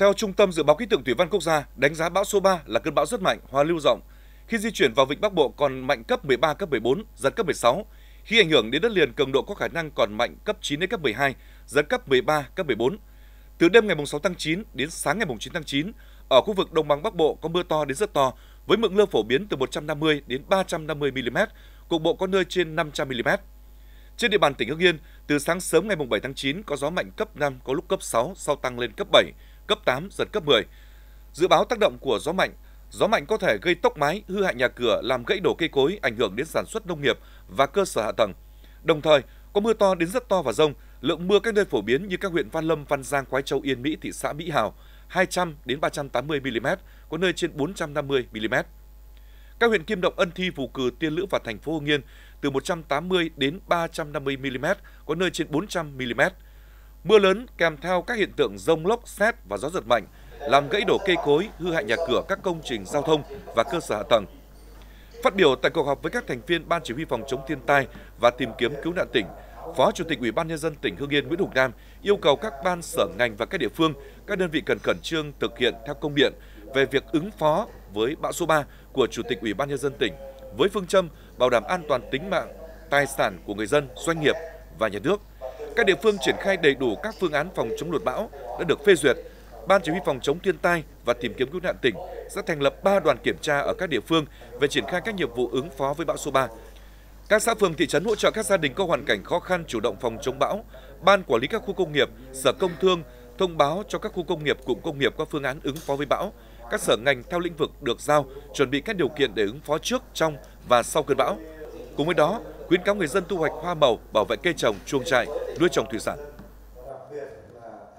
Theo Trung tâm Dự báo Khí tượng Thủy văn Quốc gia, đánh giá bão số 3 là cơn bão rất mạnh, hoàn lưu rộng. Khi di chuyển vào vịnh Bắc Bộ còn mạnh cấp 13, cấp 14, giật cấp 16. Khi ảnh hưởng đến đất liền, cường độ có khả năng còn mạnh cấp 9 đến cấp 12, giật cấp 13, cấp 14. Từ đêm ngày 6 tháng 9 đến sáng ngày 9 tháng 9, ở khu vực Đồng bằng Bắc Bộ có mưa to đến rất to, với lượng mưa phổ biến từ 150 đến 350 mm, cục bộ có nơi trên 500 mm. Trên địa bàn tỉnh Hưng Yên, từ sáng sớm ngày 7 tháng 9 có gió mạnh cấp 5, có lúc cấp 6, sau tăng lên cấp 7, cấp 8, giật cấp 10. Dự báo tác động của gió mạnh có thể gây tốc mái, hư hại nhà cửa, làm gãy đổ cây cối, ảnh hưởng đến sản xuất nông nghiệp và cơ sở hạ tầng. Đồng thời, có mưa to đến rất to và dông, lượng mưa các nơi phổ biến như các huyện Văn Lâm, Văn Giang, Khoái Châu, Yên Mỹ, thị xã Mỹ Hào 200 đến 380 mm, có nơi trên 450 mm. Các huyện Kim Động, Ân Thi, Phù Cừ, Tiên Lữ và thành phố Hưng Yên từ 180 đến 350 mm, có nơi trên 400 mm. Mưa lớn kèm theo các hiện tượng dông lốc, sét và gió giật mạnh, làm gãy đổ cây cối, hư hại nhà cửa, các công trình giao thông và cơ sở hạ tầng. Phát biểu tại cuộc họp với các thành viên Ban Chỉ huy phòng chống thiên tai và tìm kiếm cứu nạn tỉnh, Phó Chủ tịch Ủy ban Nhân dân tỉnh Hưng Yên Nguyễn Hùng Nam yêu cầu các ban, sở, ngành và các địa phương, các đơn vị cần khẩn trương thực hiện theo công điện về việc ứng phó với bão số 3 của Chủ tịch Ủy ban Nhân dân tỉnh với phương châm bảo đảm an toàn tính mạng, tài sản của người dân, doanh nghiệp và nhà nước. Các địa phương triển khai đầy đủ các phương án phòng chống lụt bão đã được phê duyệt. Ban Chỉ huy phòng chống thiên tai và tìm kiếm cứu nạn tỉnh sẽ thành lập 3 đoàn kiểm tra ở các địa phương về triển khai các nhiệm vụ ứng phó với bão số 3. Các xã phường, thị trấn hỗ trợ các gia đình có hoàn cảnh khó khăn chủ động phòng chống bão. Ban quản lý các khu công nghiệp, Sở Công Thương thông báo cho các khu công nghiệp, cụm công nghiệp có phương án ứng phó với bão. Các sở ngành theo lĩnh vực được giao chuẩn bị các điều kiện để ứng phó trước, trong và sau cơn bão. Cùng với đó, khuyến cáo người dân thu hoạch hoa màu, bảo vệ cây trồng, chuồng trại, nuôi trồng thủy sản.